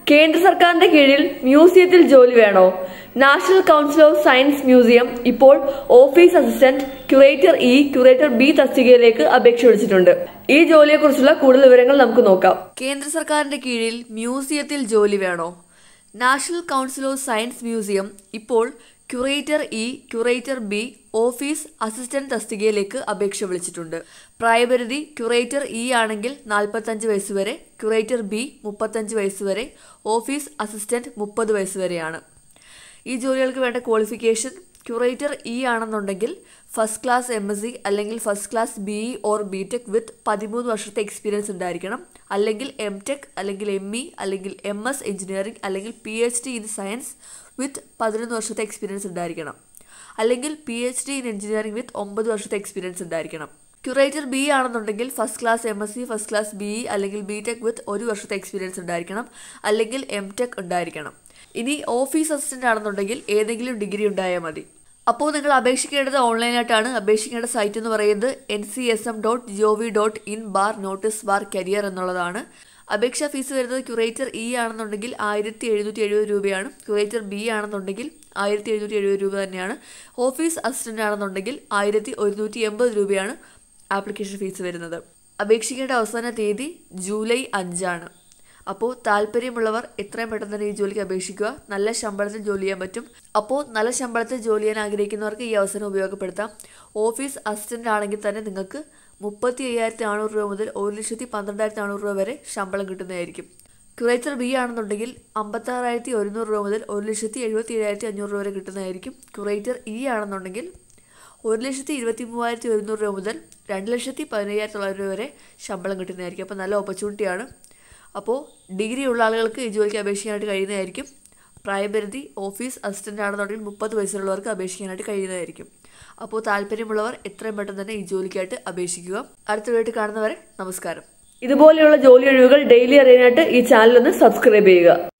കേന്ദ്ര സർക്കാരിന്റെ കീഴിൽ മ്യൂസിയത്തിൽ ജോലി വേണോ? National council of science museum ഇപ്പോൾ office assistant, curator E, curator B തസ്തികയിലേക്ക് അപേക്ഷ വിളിച്ചിട്ടുണ്ട്. ഈ ജോലിയെക്കുറിച്ചുള്ള കൂടുതൽ വിവരങ്ങൾ നമുക്ക് നോക്കാം. കേന്ദ്ര സർക്കാരിന്റെ കീഴിൽ മ്യൂസിയത്തിൽ ജോലി വേണോ? National council of science museum ഇപ്പോൾ curator E, curator B, office assistant തസ്തികയിലേക്ക് അപേക്ഷ വിളിച്ചിട്ടുണ്ട്. പ്രായപരിധി ക്യൂറേറ്റർ ഇ ആണെങ്കിൽ 45 വയസ്സ് വരെ, ക്യൂറേറ്റർ ബി 35 വയസ്സ് വരെ, ഓഫീസ് അസിസ്റ്റന്റ് 30 വയസ്സ് വരെയാണ്. ഈ ജോലികൾക്ക് വേണ്ട ക്വാളിഫിക്കേഷൻ ക്യൂറേറ്റർ ഇ ആണെന്നുണ്ടെങ്കിൽ ഫസ്റ്റ് ക്ലാസ് MSc അല്ലെങ്കിൽ first class BE or BTech with 13 വർഷത്തെ എക്സ്പീരിയൻസ് ഉണ്ടായിരിക്കണം. അല്ലെങ്കിൽ MTech അല്ലെങ്കിൽ ME അല്ലെങ്കിൽ MS എഞ്ചിനീയറിംഗ് അല്ലെങ്കിൽ PhD ഇൻ സയൻസ് വിത്ത് 11 വർഷത്തെ എക്സ്പീരിയൻസ് ഉണ്ടായിരിക്കണം. അല്ലെങ്കിൽ PhD ഇൻ എഞ്ചിനീയറിംഗ് വിത്ത് 9 വർഷത്തെ എക്സ്പീരിയൻസ് ഉണ്ടായിരിക്കണം. ക്യൂറേറ്റർ ബി ആണെന്നുണ്ടെങ്കിൽ first class MSc, first class BE അല്ലെങ്കിൽ BTech വിത്ത് 1 വർഷത്തെ എക്സ്പീരിയൻസ് ഉണ്ടായിരിക്കണം. അല്ലെങ്കിൽ MTech ഉണ്ടായിരിക്കണം. ഇനി ഓഫീസ് അസിസ്റ്റന്റ് ആണെന്നുണ്ടെങ്കിൽ ഏതെങ്കിലും ഡിഗ്രി ഉണ്ടായാൽ മതി. അപ്പോൾ നിങ്ങൾ അപേക്ഷിക്കേണ്ടത് ഓൺലൈനായിട്ടാണ്. അപേക്ഷിക്കേണ്ട site എന്ന് പറയുന്നത് ncsm.gov.in/notice/career എന്നുള്ളതാണ്. അപേക്ഷാ ഫീസ് വരുന്നത് ക്യൂറേറ്റർ ഇ ആണെന്നുണ്ടെങ്കിൽ 1770 രൂപയാണ്. ക്യൂറേറ്റർ ബി ആണെന്നുണ്ടെങ്കിൽ 1770 രൂപ തന്നെയാണ്. ഓഫീസ് അസിസ്റ്റന്റ് ആണെന്നുണ്ടെങ്കിൽ 1180 രൂപയാണ് ആപ്ലിക്കേഷൻ ഫീസ് വരുന്നത്. അപേക്ഷിക്കേണ്ട അവസാന തീയതി ജൂലൈ 5 ആണ്. അപ്പോൾ താല്പര്യമുള്ളവർ എത്രയും പെട്ടെന്ന് തന്നെ ഈ ജോലിക്ക് അപേക്ഷിക്കുക. നല്ല ശമ്പളത്തിൽ ജോലി ചെയ്യാൻ പറ്റും. അപ്പോൾ നല്ല ശമ്പളത്തിൽ ജോലി ചെയ്യാൻ ആഗ്രഹിക്കുന്നവർക്ക് ഈ അവസരം ഉപയോഗപ്പെടുത്താം. ഓഫീസ് അസിസ്റ്റന്റ് ആണെങ്കിൽ തന്നെ നിങ്ങൾക്ക് 35,400 രൂപ മുതൽ 1,12,400 രൂപ വരെ ശമ്പളം കിട്ടുന്നതായിരിക്കും. ക്യൂറേറ്റർ ബി ആണെന്നുണ്ടെങ്കിൽ 56,100 രൂപ മുതൽ 1,77,500 രൂപ വരെ കിട്ടുന്നതായിരിക്കും. ക്യൂറേറ്റർ ഇ ആണെന്നുണ്ടെങ്കിൽ 1,23,100 രൂപ മുതൽ 2,15,900 രൂപ വരെ ശമ്പളം കിട്ടുന്നതായിരിക്കും. അപ്പോൾ നല്ല ഓപ്പർച്യൂണിറ്റിയാണ്. അപ്പോൾ ഡിഗ്രി ഉള്ള ആളുകൾക്ക് ഈ ജോലിക്ക് അപേക്ഷിക്കാനായിട്ട് കഴിയുന്നതായിരിക്കും. പ്രായപരിധി ഓഫീസ് അസിസ്റ്റന്റ് ആണെന്നുണ്ടെങ്കിൽ 30 വയസ്സുള്ളവർക്ക് അപേക്ഷിക്കാനായിട്ട് കഴിയുന്നതായിരിക്കും. അപ്പോൾ താല്പര്യമുള്ളവർ എത്രയും പെട്ടെന്ന് തന്നെ ഈ ജോലിക്കായിട്ട് അപേക്ഷിക്കുക. അടുത്ത വീട്ടിൽ കാണുന്നവരെ നമസ്കാരം. ഇതുപോലെയുള്ള ജോലി ഒഴിവുകൾ ഡെയിലി അറിയാനായിട്ട് ഈ ചാനൽ ഒന്ന് സബ്സ്ക്രൈബ് ചെയ്യുക.